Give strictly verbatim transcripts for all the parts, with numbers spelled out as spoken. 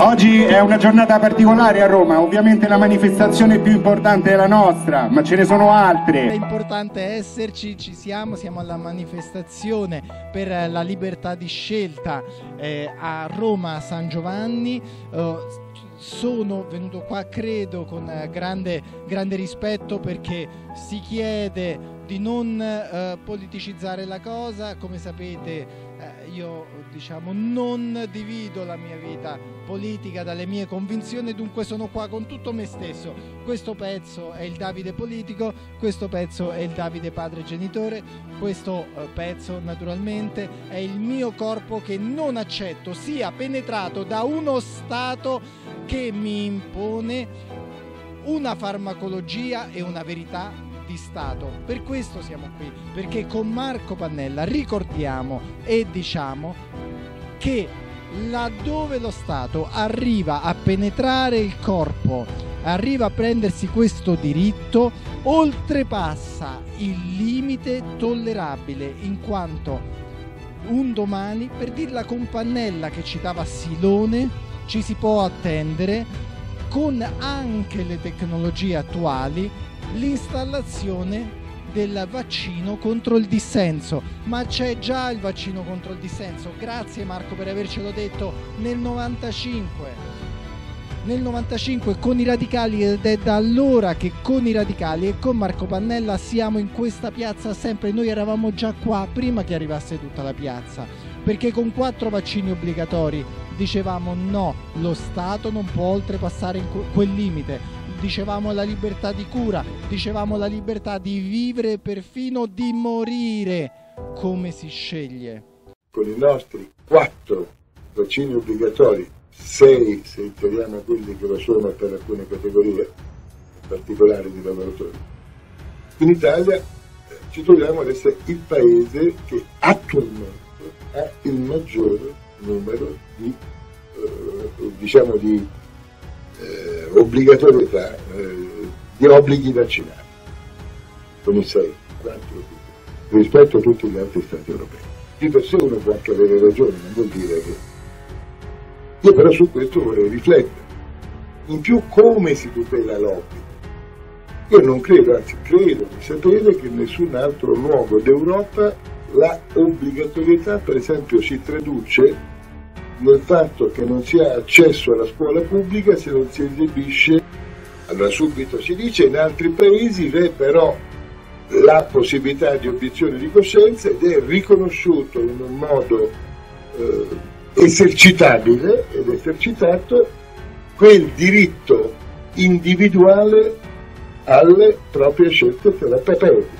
Oggi è una giornata particolare a Roma, ovviamente la manifestazione più importante è la nostra, ma ce ne sono altre. È importante esserci, ci siamo, siamo alla manifestazione per la libertà di scelta eh, a Roma San Giovanni. Uh, sono venuto qua, credo, con grande, grande rispetto, perché si chiede di non eh, politicizzare la cosa. Come sapete eh, io diciamo non divido la mia vita politica dalle mie convinzioni, dunque sono qua con tutto me stesso. Questo pezzo è il Davide politico, questo pezzo è il Davide padre genitore, questo eh, pezzo naturalmente è il mio corpo che non accetto sia penetrato da uno Stato che mi impone una farmacologia e una verità di Stato. Per questo siamo qui, perché con Marco Pannella ricordiamo e diciamo che laddove lo Stato arriva a penetrare il corpo, arriva a prendersi questo diritto, oltrepassa il limite tollerabile, in quanto un domani, per dirla con Pannella che citava Silone, ci si può attendere, con anche le tecnologie attuali, l'installazione del vaccino contro il dissenso. Ma c'è già il vaccino contro il dissenso, grazie Marco per avercelo detto, nel novantacinque. Nel novantacinque con i radicali, ed è da allora che con i radicali e con Marco Pannella siamo in questa piazza sempre. Noi eravamo già qua prima che arrivasse tutta la piazza, perché con quattro vaccini obbligatori dicevamo no, lo Stato non può oltrepassare in quel limite, dicevamo la libertà di cura, dicevamo la libertà di vivere, perfino di morire come si sceglie. Con i nostri quattro vaccini obbligatori, sei se interiamo quelli che lo sono per alcune categorie particolari di lavoratori, in Italia eh, ci troviamo ad essere il paese che attualmente ha il maggiore numero di, eh, diciamo di eh, obbligatorietà, eh, di obblighi vaccinali, con i sei, quattro, rispetto a tutti gli altri stati europei. Di per sé uno può anche avere ragione, non vuol dire che... Io però su questo vorrei riflettere. In più, come si tutela l'obbligo? Io non credo, anzi credo di sapere che in nessun altro luogo d'Europa la obbligatorietà, per esempio, si traduce nel fatto che non si ha accesso alla scuola pubblica se non si esibisce. Allora subito si dice in altri paesi c'è però la possibilità di obiezione di coscienza ed è riconosciuto in un modo eh, esercitabile ed esercitato quel diritto individuale alle proprie scelte terapeutiche.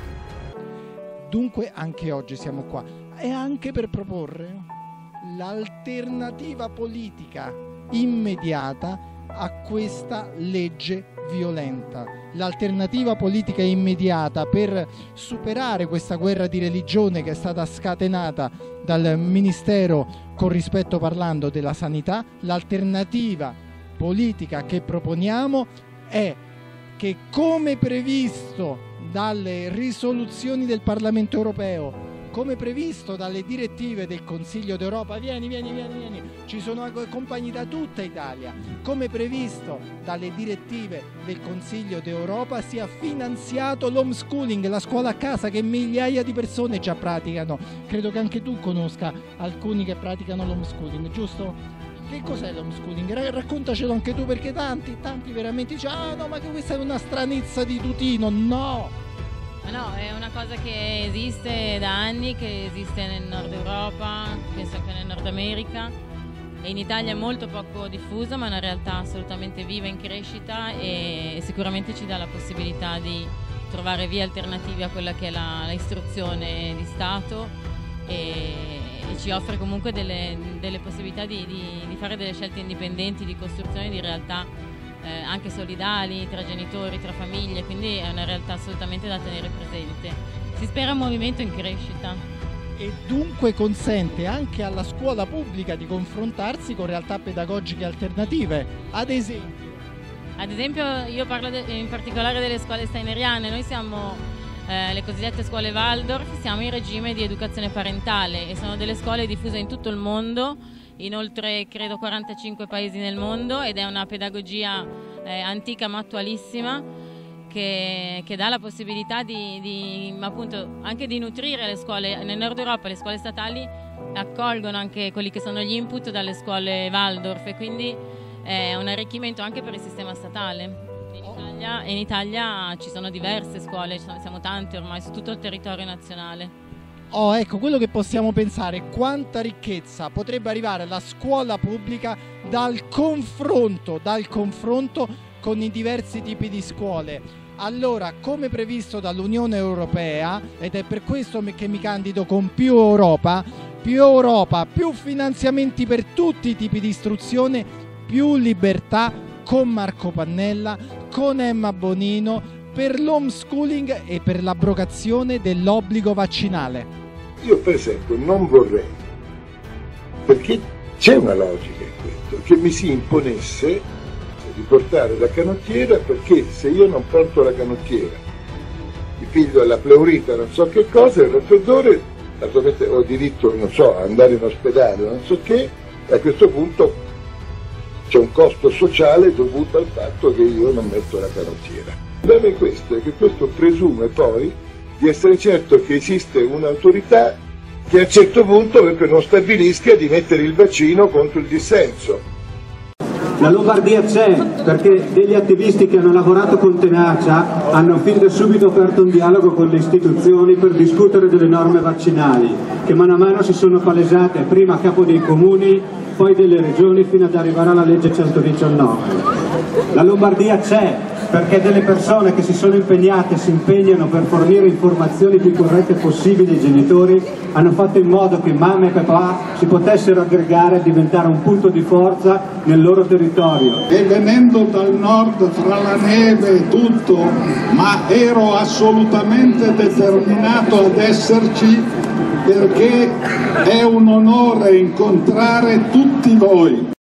Dunque anche oggi siamo qua e anche per proporre l'alternativa politica immediata a questa legge violenta, l'alternativa politica immediata per superare questa guerra di religione che è stata scatenata dal Ministero, con rispetto parlando, della Sanità. L'alternativa politica che proponiamo è che, come previsto dalle risoluzioni del Parlamento europeo, come previsto dalle direttive del Consiglio d'Europa, vieni, vieni, vieni, vieni, ci sono compagni da tutta Italia, come previsto dalle direttive del Consiglio d'Europa, sia finanziato l'homeschooling, la scuola a casa, che migliaia di persone già praticano. Credo che anche tu conosca alcuni che praticano l'homeschooling, giusto? Che cos'è l'homeschooling? Raccontacelo anche tu, perché tanti, tanti veramente dicono ah no, ma che questa è una stranezza di tutino. No! Ma no, è una cosa che esiste da anni, che esiste nel nord Europa, penso anche nel Nord America, e in Italia è molto poco diffusa, ma è una realtà assolutamente viva, in crescita, e sicuramente ci dà la possibilità di trovare vie alternative a quella che è la, la istruzione di Stato, e, e ci offre comunque delle, delle possibilità di, di, di fare delle scelte indipendenti, di costruzione di realtà Eh, anche solidali, tra genitori, tra famiglie, quindi è una realtà assolutamente da tenere presente. Si spera un movimento in crescita. E dunque consente anche alla scuola pubblica di confrontarsi con realtà pedagogiche alternative, ad esempio. Ad esempio io parlo in particolare delle scuole steineriane. Noi siamo eh, le cosiddette scuole Waldorf, siamo in regime di educazione parentale e sono delle scuole diffuse in tutto il mondo in oltre credo quarantacinque paesi nel mondo, ed è una pedagogia eh, antica ma attualissima che, che dà la possibilità di, di, appunto, anche di nutrire le scuole. Nel Nord Europa le scuole statali accolgono anche quelli che sono gli input dalle scuole Waldorf, e quindi è un arricchimento anche per il sistema statale. In Italia, in Italia ci sono diverse scuole, siamo tante ormai su tutto il territorio nazionale. Oh, ecco, quello che possiamo pensare, quanta ricchezza potrebbe arrivare alla scuola pubblica dal confronto, dal confronto con i diversi tipi di scuole. Allora, come previsto dall'Unione Europea, ed è per questo che mi candido con più Europa, più Europa, più finanziamenti per tutti i tipi di istruzione, più libertà, con Marco Pannella, con Emma Bonino, per l'homeschooling e per l'abrogazione dell'obbligo vaccinale. Io per esempio non vorrei, perché c'è una logica in questo, che mi si imponesse di portare la canottiera, perché se io non porto la canottiera, mi piglio la pleurite, non so che cosa, il raffreddore, naturalmente ho diritto, non so, a andare in ospedale, non so che, e a questo punto c'è un costo sociale dovuto al fatto che io non metto la canottiera. Il problema è questo, è che questo presume poi di essere certo che esiste un'autorità che a un certo punto proprio non stabilisca di mettere il vaccino contro il dissenso. La Lombardia c'è perché degli attivisti che hanno lavorato con tenacia hanno fin da subito aperto un dialogo con le istituzioni per discutere delle norme vaccinali, che mano a mano si sono palesate prima a capo dei comuni, poi delle regioni, fino ad arrivare alla legge centodiciannove. La Lombardia c'è perché delle persone che si sono impegnate e si impegnano per fornire informazioni più corrette possibili ai genitori hanno fatto in modo che mamma e papà si potessero aggregare e diventare un punto di forza nel loro territorio. E venendo dal nord fra la neve e tutto, ma ero assolutamente determinato ad esserci, perché è un onore incontrare tutti voi.